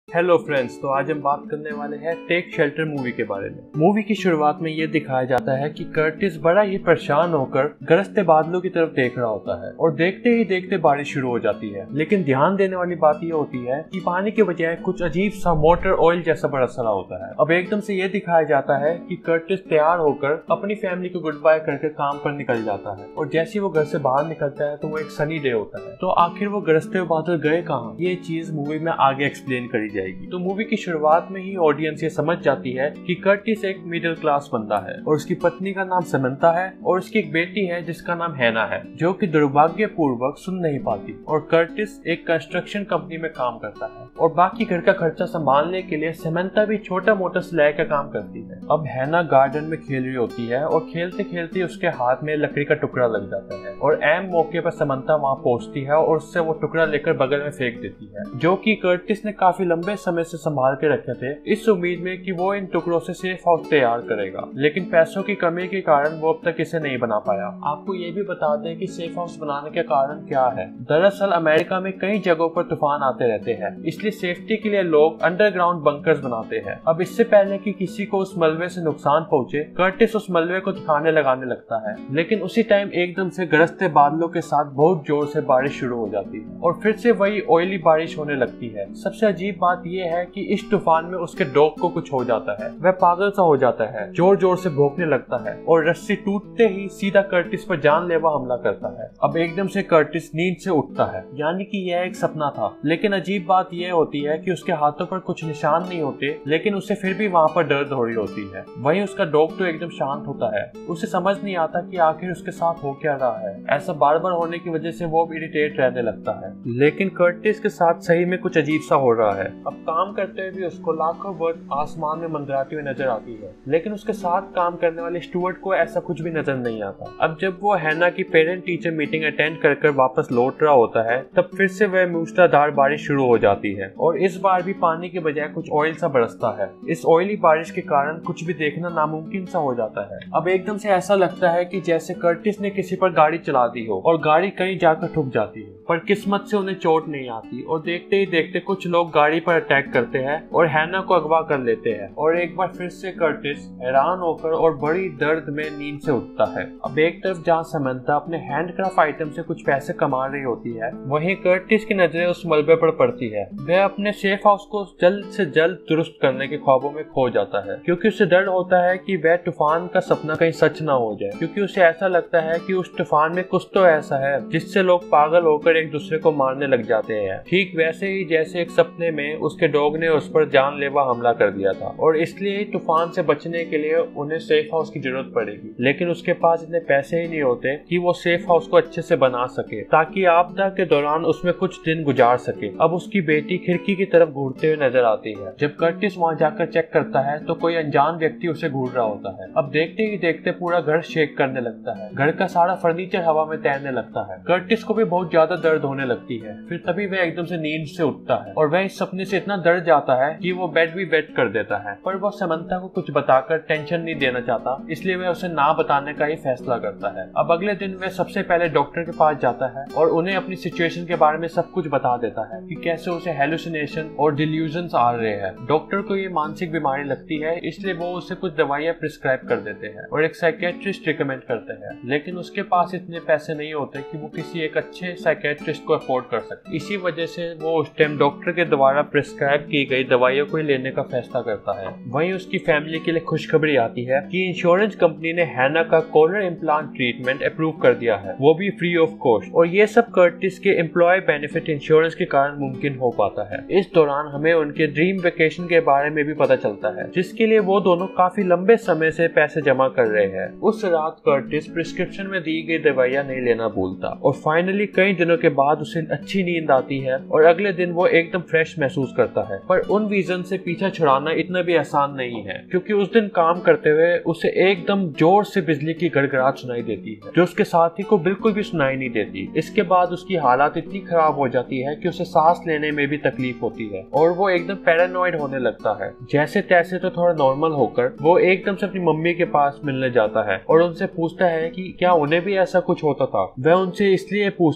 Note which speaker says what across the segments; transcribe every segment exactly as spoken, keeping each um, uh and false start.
Speaker 1: Hello friends, तो आज हम बात करने वाले हैं टेक शेल्टर मूवी के बारे में। मूवी की शुरुआत में ये दिखाया जाता है कि कर्टिस बड़ा ही परेशान होकर गरजते बादलों की तरफ देख रहा होता है और देखते ही देखते बारिश शुरू हो जाती है। लेकिन ध्यान देने वाली बात ये होती है कि पानी के बजाय कुछ अजीब सा मोटर ऑयल जैसा बरस रहा होता है। अब एकदम से ये दिखाया जाता है कि कर्टिस तैयार होकर अपनी फैमिली को गुड बाय करके काम पर निकल जाता है और जैसे वो घर से बाहर निकलता है तो वो एक सनी डे होता है। तो आखिर वो गरजते हुए बादल गए कहाँ, ये चीज मूवी में आगे एक्सप्लेन करी जाएगी। तो मूवी की शुरुआत में ही ऑडियंस ये समझ जाती है कि कर्टिस एक मिडिल क्लास बंदा है और उसकी पत्नी का नाम समंथा है और उसकी एक बेटी है जिसका नाम हैना है, जो कि दुर्भाग्यपूर्वक सुन नहीं पाती। और कर्टिस एक कंस्ट्रक्शन कंपनी में काम करता है और बाकी घर का खर्चा संभालने के लिए समंथा भी छोटा मोटा सिलाई का काम करती है। अब हैना गार्डन में खेल रही होती है और खेलते खेलते उसके हाथ में लकड़ी का टुकड़ा लग जाता है और ऐम मौके पर समंथा वहाँ पहुंचती है और उससे वो टुकड़ा लेकर बगल में फेंक देती है, जो कि कर्टिस ने काफी लंबे समय से संभाल के रखे थे इस उम्मीद में कि वो इन टुकड़ों से सेफ हाउस तैयार करेगा। लेकिन पैसों की कमी के कारण वो अब तक इसे नहीं बना पाया। आपको ये भी बता दें कि सेफ हाउस बनाने के कारण क्या है। दरअसल अमेरिका में कई जगहों पर तूफान आते रहते हैं, इसलिए सेफ्टी के लिए लोग अंडरग्राउंड बंकर्स बनाते हैं। अब इससे पहले कि किसी को उस मलबे से नुकसान पहुंचे, कर्टिस उस मलबे को ठिकाने लगाने लगता है। लेकिन उसी टाइम एकदम से गरजते बादलों के साथ बहुत जोर से बारिश शुरू हो जाती है और फिर से वही ऑयली बारिश होने लगती है। सबसे अजीब बात यह है कि इस तूफान में उसके डॉग को कुछ हो जाता है। वह पागल सा हो जाता है, जोर जोर से भौंकने लगता है और रस्सी टूटते ही सीधा कर्टिस पर जानलेवा हमला करता है। अब एकदम से कर्टिस नींद से उठता है, यानी कि यह एक सपना था। लेकिन अजीब बात यह होती है कि उसके हाथों पर कुछ निशान नहीं होते, लेकिन उसे फिर भी वहाँ पर दर्द हो रही होती है। वहीं उसका डॉग तो एकदम शांत होता है। उसे समझ नहीं आता कि आखिर उसके साथ हो क्या रहा है। ऐसा बार बार होने की वजह से वो इरिटेट रहने लगता है। लेकिन कर्टिस के साथ सही में कुछ अजीब सा हो रहा है। अब काम करते हुए भी उसको लाखों बर्ड आसमान में मंडराती हुई नजर आती है, लेकिन उसके साथ काम करने वाले स्टुअर्ट को ऐसा कुछ भी नजर नहीं आता। अब जब वो हैना की पेरेंट टीचर मीटिंग अटेंड कर कर वापस लौट रहा होता है, तब फिर से वह मूसलाधार बारिश शुरू हो जाती है और इस बार भी पानी के बजाय कुछ ऑयल सा बरसता है। इस ऑयली बारिश के कारण कुछ भी देखना नामुमकिन सा हो जाता है। अब एकदम से ऐसा लगता है कि जैसे कर्टिस ने किसी पर गाड़ी चला दी हो और गाड़ी कहीं जाकर ठुक जाती है, पर किस्मत से उन्हें चोट नहीं आती और देखते ही देखते कुछ लोग गाड़ी पर अटैक करते हैं और हैना को अगवा कर लेते हैं। और एक बार फिर से कर्टिस हैरान होकर और बड़ी दर्द में नींद से उठता है। अब एक तरफ जहाँ समंथा अपने हैंडक्राफ्ट आइटम से कुछ पैसे कमा रही होती है, वहीं कर्टिस की नजरें उस मलबे पर पड़ती है। वह अपने सेफ हाउस को जल्द से जल्द दुरुस्त करने के ख्वाबों में खो जाता है, क्योंकि उसे डर होता है कि वह तूफान का सपना कहीं सच ना हो जाए। क्योंकि उसे ऐसा लगता है कि उस तूफान में कुछ तो ऐसा है जिससे लोग पागल होकर एक दूसरे को मारने लग जाते हैं, ठीक वैसे ही जैसे एक सपने में उसके डॉग ने उस पर जानलेवा हमला कर दिया था। और इसलिए तूफान से बचने के लिए उन्हें सेफ हाउस की जरूरत पड़ेगी, लेकिन उसके पास इतने पैसे ही नहीं होते कि वो सेफ हाउस को अच्छे से बना सके ताकि आपदा के दौरान उसमें कुछ दिन गुजार सके। अब उसकी बेटी खिड़की की तरफ घूरते हुए नजर आती है। जब कर्टिस वहाँ जाकर चेक करता है तो कोई अनजान व्यक्ति उसे घूर रहा होता है। अब देखते ही देखते पूरा घर शेक करने लगता है, घर का सारा फर्नीचर हवा में तैरने लगता है। कर्टिस को भी बहुत ज्यादा दर्द होने लगती है। फिर तभी वह एकदम से नींद से उठता है और वह इस सपने से इतना डर जाता है कि वो बेड भी वेट कर देता है। पर वो समंथा को कुछ बताकर टेंशन नहीं देना चाहता, इसलिए वह उसे ना बताने का ही फैसला करता है। अब अगले दिन वह सबसे पहले डॉक्टर के पास जाता है और उन्हें अपनी सिचुएशन के बारे में सब कुछ बता देता है कि कैसे उसे हेलुसिनेशन और डिल्यूजन्स आ रहे हैं। डॉक्टर को ये मानसिक बीमारी लगती है, इसलिए वो उसे कुछ दवाइयां प्रिस्क्राइब कर देते हैं और एक साइकेट्रिस्ट रिकमेंड करते हैं। लेकिन उसके पास इतने पैसे नहीं होते कि वो किसी एक अच्छे साइकेट्रिस्ट को अफोर्ड कर सके। इसी वजह से वो उस टाइम डॉक्टर के द्वारा प्रिस्क्राइब की गई दवाइयों को ही लेने का फैसला करता है। वहीं उसकी फैमिली के लिए खुशखबरी आती है कि इंश्योरेंस कंपनी ने हैना का कॉलर इम्प्लांट ट्रीटमेंट अप्रूव कर दिया है, वो भी फ्री ऑफ कॉस्ट। और ये सब कर्टिस के एम्प्लॉय बेनिफिट इंश्योरेंस के कारण मुमकिन हो पाता है। इस दौरान हमें उनके ड्रीम वेकेशन के बारे में भी पता चलता है, जिसके लिए वो दोनों काफी लंबे समय से पैसे जमा कर रहे हैं। उस रात कर्टिस प्रिस्क्रिप्शन में दी गई दवाइयां नहीं लेना भूलता और फाइनली कई दिनों के बाद उसे अच्छी नींद आती है और अगले दिन वो एकदम फ्रेश महसूस करता है। पर उन विजन से पीछा छुड़ाना इतना भी आसान नहीं है, क्योंकि उस दिन काम करते हुए उसे एकदम जोर से बिजली की गड़गड़ाहट सुनाई देती है, जो उसके साथी को बिल्कुल भी सुनाई नहीं देती। इसके बाद उसकी हालत इतनी खराब हो जाती है कि उसे सांस लेने में भी तकलीफ होती है और वो एकदम पैरानॉइड होने लगता है। जैसे तैसे तो थोड़ा नॉर्मल होकर वो एकदम से अपनी मम्मी के पास मिलने जाता है और उनसे पूछता है कि क्या उन्हें भी ऐसा कुछ होता था। वह उनसे इसलिए पूछता है क्योंकि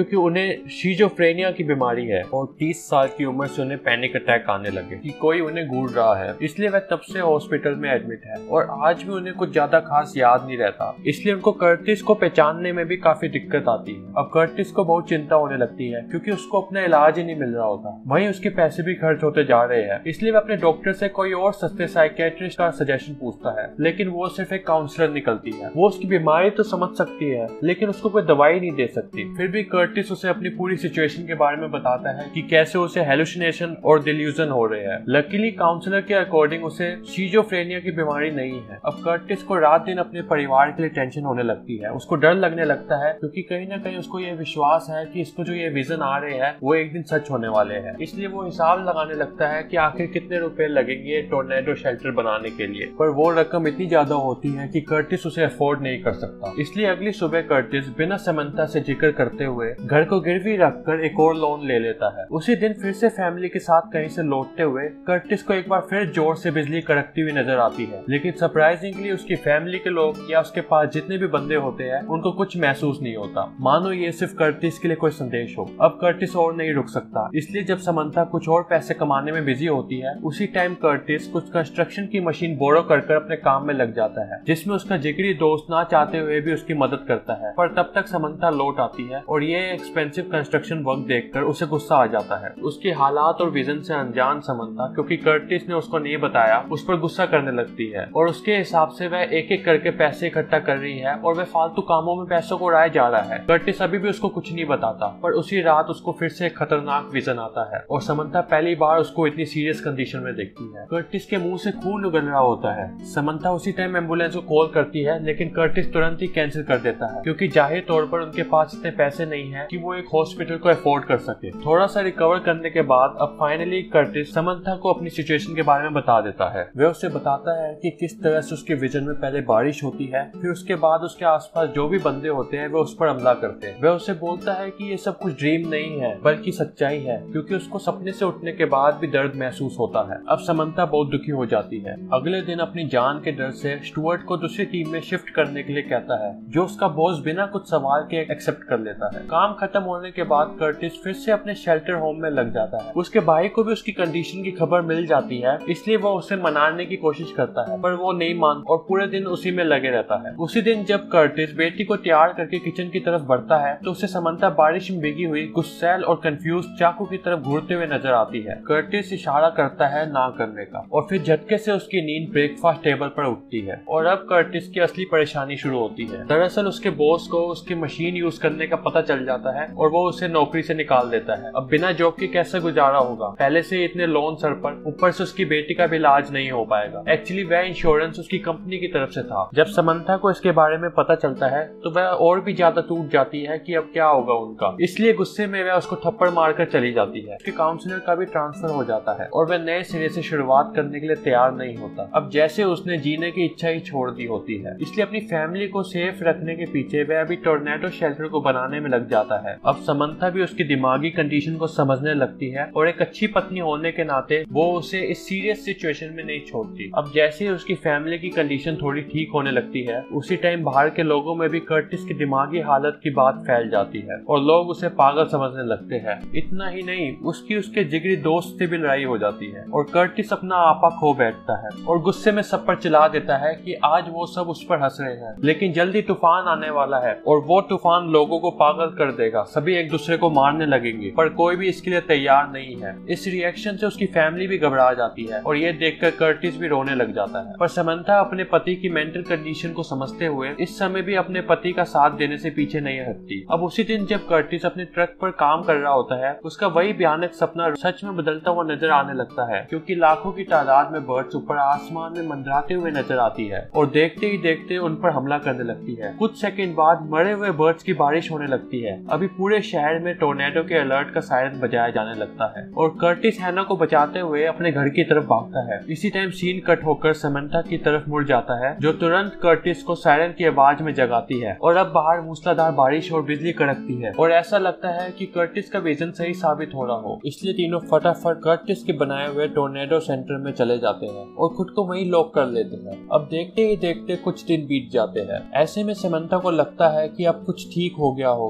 Speaker 1: क्योंकि उन्हें शिजोफ्रेनिया की बीमारी है और तीस साल की उम्र से उन्हें पैनिक अटैक आने लगे कि कोई उन्हें घूर रहा है। इसलिए वह तब से हॉस्पिटल में एडमिट है और आज भी उन्हें कुछ ज्यादा खास याद नहीं रहता। इसलिए उनको कर्टिस को पहचानने में भी काफी दिक्कत आती है। अब कर्टिस को बहुत चिंता होने लगती है क्योंकि उसको अपना इलाज ही नहीं मिल रहा होता, वहीं उसके पैसे भी खर्च होते जा रहे हैं। इसलिए वह अपने डॉक्टर से कोई और सस्ते साइकियाट्रिस्ट का सजेशन पूछता है, लेकिन वो सिर्फ एक काउंसलर निकलती है। वो उसकी बीमारी तो समझ सकती है लेकिन उसको कोई दवाई नहीं दे सकती। फिर भी कर्टिस उसे अपनी पूरी सिचुएशन के बारे में बताता है कि कैसे उसे हेलुसिनेशन और डिल्यूजन हो रहे हैं। लकीली काउंसलर के अकॉर्डिंग उसे शिजोफ्रेनिया की बीमारी नहीं है। अब कर्टिस को रात दिन अपने परिवार के लिए टेंशन होने लगती है। उसको डर लगने लगता है क्योंकि कहीं ना कहीं उसको ये विश्वास है कि इसको जो ये विजन आ रहे हैं वो एक दिन सच होने वाले हैं। इसलिए वो हिसाब लगाने लगता है कि आखिर कितने रुपए लगेंगे टोर्नेडो शेल्टर बनाने के लिए, पर वो रकम इतनी ज्यादा होती है कि कर्टिस उसे अफोर्ड नहीं कर सकता। इसलिए अगली सुबह कर्टिस बिना समंता से जिक्र करते हुए घर को गिरवी रखकर एक और लोन ले लेता है। उसी दिन फिर से फैमिली के साथ कहीं से लौटते हुए कर्टिस को एक बार फिर जोर से बिजली कड़कती हुई नजर आती है, लेकिन सरप्राइजिंगली उसकी फैमिली के लोग या उसके पास जितने भी बंदे होते हैं उनको कुछ महसूस नहीं होता, मानो ये सिर्फ कर्टिस के लिए कोई संदेश हो। अब कर्टिस और नहीं रुक सकता, इसलिए जब समंता कुछ और पैसे कमाने में बिजी होती है उसी टाइम कर्टिस कुछ कंस्ट्रक्शन की मशीन बोरो कर कर अपने काम में लग जाता है, जिसमें उसका जिगरी दोस्त ना चाहते हुए भी उसकी मदद करता है। पर तब तक समंता लौट आती है और ये एक्सपेंसिव कंस्ट्रक्शन वर्क देखकर उसे गुस्सा आ जाता है। उसके हालात और विजन से अनजान समंता, क्योंकि कर्टिस ने उसको नहीं बताया, उस पर गुस्सा करने लगती है और उसके हिसाब से वह एक एक करके पैसे इकट्ठा कर रही है और वह फालतू कामों में पैसों को उड़ाया जा रहा है। कर्टिस अभी भी उसको कुछ नहीं बताता, पर उसी रात उसको फिर से एक खतरनाक विजन आता है और समंता पहली बार उसको इतनी सीरियस कंडीशन में देखती है। कर्टिस के मुंह से खून उगल रहा होता है। समंता उसी टाइम एम्बुलेंस को कॉल करती है, लेकिन कर्टिस तुरंत ही कैंसिल कर देता है क्योंकि जाहिर तौर पर उनके पास इतने पैसे नहीं है कि वो एक हॉस्पिटल को अफोर्ड कर सके। थोड़ा सा रिकवर करने के बाद अब फाइनली कर्टिस समंता को अपनी सिचुएशन के बारे में बता देता है। वह उसे बताता है कि किस तरह से उसके विजन में पहले बारिश होती है, फिर उसके बाद उसके आसपास जो भी बंदे होते हैं वे उस पर हमला करते हैं। वह उसे बोलता है कि ये सब कुछ ड्रीम नहीं है बल्कि सच्चाई है, क्योंकि उसको सपने से उठने के बाद भी दर्द महसूस होता है। अब समंता बहुत दुखी हो जाती है। अगले दिन अपनी जान के डर से स्टुअर्ट को दूसरी टीम में शिफ्ट करने के लिए कहता है, जो उसका बॉस बिना कुछ सवाल के एक्सेप्ट कर लेता है। काम खत्म होने के बाद कर्टिस फिर से अपने शेल्टर होम में लग जाता है। उसके भाई को भी उसकी कंडीशन की खबर मिल जाती है, इसलिए वो उसे मनाने की कोशिश करता है, पर वो नहीं मान और पूरे दिन उसी में लगे रहता है। उसी दिन जब कर्टिस बेटी को तैयार करके किचन की तरफ बढ़ता है तो उसे समंता बारिश में भीगी हुई गुस्सैल और कंफ्यूज चाकू की तरफ घूरते हुए नजर आती है। कर्टिस इशारा करता है ना करने का और फिर झटके से उसकी नींद ब्रेकफास्ट टेबल पर उठती है और अब कर्टिस की असली परेशानी शुरू होती है। दरअसल उसके बॉस को उसकी मशीन यूज करने का पता चल जाता है और वो उसे नौकरी से निकाल देता है। अब बिना जॉब के कैसे गुजारा होगा, पहले से इतने लोन सर पर, ऊपर से उसकी बेटी का भी इलाज नहीं हो पाएगा। एक्चुअली वह इंश्योरेंस उसकी कंपनी की तरफ से था। जब समंता को इसके बारे में पता चलता है तो वह और भी ज्यादा टूट जाती है कि अब क्या होगा उनका, इसलिए गुस्से में वह उसको थप्पड़ मारकर चली जाती है। उसके काउंसलर का भी ट्रांसफर हो जाता है और वह नए सिरे से शुरुआत करने के लिए तैयार नहीं होता। अब जैसे उसने जीने की इच्छा ही छोड़ दी होती है, इसलिए अपनी फैमिली को सेफ रखने के पीछे वह अभी टोर्नेडो शेल्टर को बनाने में लग जाता है। अब समंता भी उसकी दिमागी कंडीशन को समझने लगती है और एक अच्छी पत्नी होने के नाते वो उसे इस सीरियस सिचुएशन में नहीं छोड़ती। अब जैसे ही उसकी फैमिली की कंडीशन थोड़ी ठीक होने लगती है उसी टाइम बाहर के लोगों में भी कर्टिस की दिमागी हालत की बात फैल जाती है और लोग उसे पागल समझने लगते हैं। इतना ही नहीं, उसकी उसके जिगरी दोस्त से भी लड़ाई हो जाती है और कर्टिस अपना आपा खो बैठता है और गुस्से में सब पर चिल्ला देता है कि आज वो सब उस पर हंस रहे हैं, लेकिन जल्दी तूफान आने वाला है और वो तूफान लोगों को पागल कर देगा, सभी एक दूसरे को मारने लगेंगे, पर कोई भी इसके लिए तैयार नहीं है। इस रिएक्शन से उसकी फैमिली भी घबरा जाती है और ये देखकर कर्टिस भी रोने लग जाता है। पर समंता अपने पति की मेंटल कंडीशन को समझते हुए इस समय भी अपने पति का साथ देने से पीछे नहीं हटती। अब उसी दिन जब कर्टिस अपने ट्रक पर काम कर रहा होता है उसका वही भयानक सपना सच में बदलता हुआ नजर आने लगता है, क्योंकि लाखों की तादाद में बर्ड्स ऊपर आसमान में मंडराते हुए नजर आती है और देखते ही देखते उन पर हमला करने लगती है। कुछ सेकंड बाद मरे हुए बर्ड्स की बारिश होने लगती है। अभी पूरे शहर में टोर्नेडो के अलर्ट का सायरन बजाया जाने लगता है और कर्टिस हैना को बचाते हुए अपने घर की तरफ भागता है। इसी टाइम सीन कट होकर समंता की तरफ मुड़ जाता है, जो तुरंत कर्टिस को सायरन की आवाज में जगाती है और अब बाहर मूसलाधार बारिश और बिजली कड़कती है और ऐसा लगता है कि कर्टिस का विजन सही साबित हो रहा हो। इसलिए तीनों फटाफट कर्टिस के बनाए हुए टोर्नेडो सेंटर में चले जाते हैं और खुद को वहीं लॉक कर लेते हैं। अब देखते ही देखते कुछ दिन बीत जाते हैं। ऐसे में समंता को लगता है कि अब कुछ ठीक हो गया होगा, क्योंकि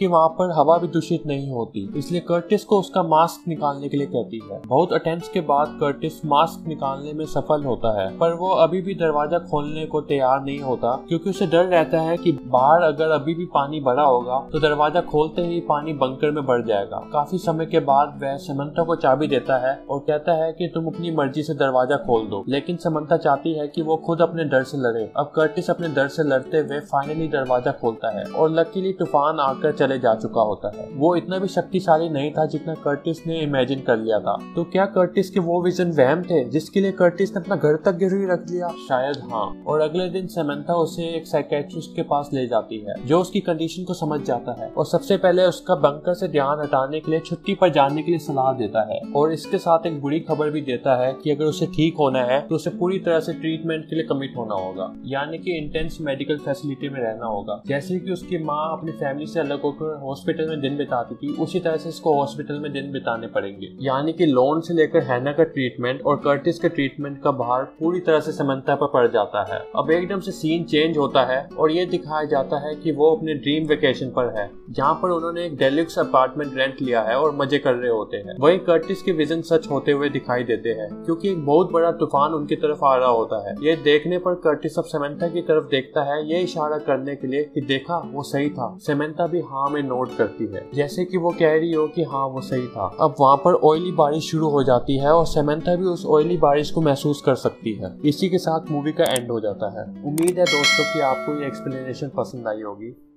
Speaker 1: क्योंकि वहाँ पर हवा भी दूषित नहीं होती। इसलिए कर्टिस को उसका मास्क निकालने के लिए कहती है। बहुत अटेम्प्ट्स के बाद कर्टिस मास्क निकालने में सफल होता है, पर वो अभी भी दरवाजा खोलने को तैयार नहीं होता, क्योंकि उसे डर रहता है कि बाहर अगर अभी भी पानी भरा होगा तो दरवाजा खोलते ही पानी बंकर में बढ़ जाएगा। काफी समय के बाद वह समंथा को चाबी देता है और कहता है कि तुम अपनी मर्जी से दरवाजा खोल दो, लेकिन समंथा चाहती है कि वो खुद अपने डर से लड़े। अब कर्टिस अपने डर से लड़ते हुए फाइनली दरवाजा खोलता है और लकीली तूफान आकर चले जा चुका होता है। वो इतना भी शक्तिशाली नहीं था जितना कर्टिस ने इमेजिन कर लिया था। तो क्या कर्टिस के वो विजन वहम थे जिसके लिए कर्टिस ने अपना घर तक गिरवी रख लिया? शायद हाँ। और अगले दिन समंथा उसे एक साइकेट्रिस्ट के पास ले जाती है जो उसकी कंडीशन को समझ जाता है और सबसे पहले उसका बंकर से ध्यान हटाने के लिए छुट्टी पर जाने के लिए सलाह देता है और इसके साथ एक बुरी खबर भी देता है कि अगर उसे ठीक होना है तो उसे पूरी तरह से ट्रीटमेंट के लिए कमिट होना होगा, यानी कि इंटेंस मेडिकल फैसिलिटी में रहना होगा। जैसे कि उसकी माँ अपनी फैमिली से अलग होकर हॉस्पिटल में दिन बिताती थी, उसी तरह से इसको हॉस्पिटल में दिन बिताने पड़ेंगे, यानी कि लोन से लेकर हैना का ट्रीटमेंट और कर्टिस के ट्रीटमेंट का भार पूरी तरह से समंथा पर पड़ जाता है। अब एकदम से सीन चेंज होता है और ये दिखाया जाता है कि वो अपने ड्रीम वेकेशन पर है, जहाँ पर उन्होंने एक डेलक्स अपार्टमेंट रेंट लिया है और मजे कर रहे होते हैं। वहीं कर्टिस के विजन सच होते हुए दिखाई देते हैं, क्योंकि एक बहुत बड़ा तूफान उनकी तरफ आ रहा होता है। ये देखने पर कर्टिस अब समंथा की तरफ देखता है, ये इशारा करने के लिए कि देखा वो सही था। समंथा भी हाँ में नोट करती है, जैसे कि वो कह रही हो कि हाँ वो सही था। अब वहाँ पर ऑयली बारिश शुरू हो जाती है और समंथा भी उस ऑयली बारिश को महसूस कर सकती है। इसी के साथ मूवी का एंड हो जाता है। उम्मीद है दोस्तों कि आपको ये एक्सप्लेनेशन पसंद आई होगी।